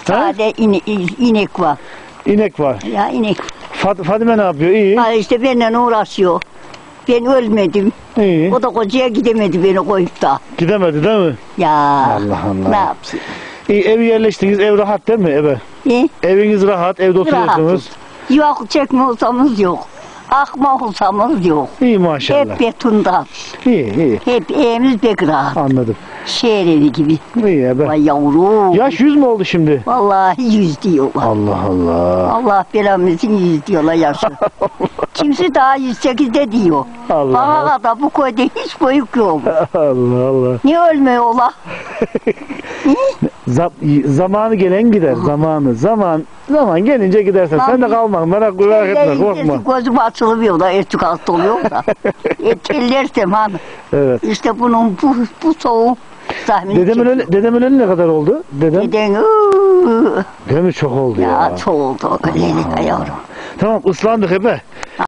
Sade inek var. İnek var. Ya inek. Fadime ne yapıyor? İyi. Ha işte benimle uğraşıyor. Ben ölmedim. İyi. O da kocaya gidemedi beni koyup da. Gidemedi değil mi? Ya. Allah Allah. Ne yapsın? İyi, evi yerleştiniz. Ev rahat değil mi eve? Eviniz rahat. Evde oturuyorsunuz. Yok çekme olsamız yok. Akma olsamız yok. İyi maşallah. Hep betondan. İyi. Hep evimiz pek rahat. Anladım. Şehir evi gibi. İyi ebe. Vay yavrum. Yaş 100 mü oldu şimdi? Vallahi 100 diyorlar. Allah Allah. Allah belamızın 100 diyorlar yaşı. Kimse daha 108'de diyor. Allah. Bana kadar bu köyde hiç büyük yok. Allah Allah. Niye ölmüyor ola? Zamanı gelen gider. Zaman gelince gidersen. Sen de kalma. Merak etme. Korkma. Gözüm açılmıyor da ertük hasta oluyor da. Tellersem hani. Evet. İşte bunun bu soğuk zahmet Dedemin ölü ne kadar oldu? Dedem. Deden Değil mi? Çok oldu ya. ya çok oldu. Öyle yavrum. Tamam ıslandık ebe.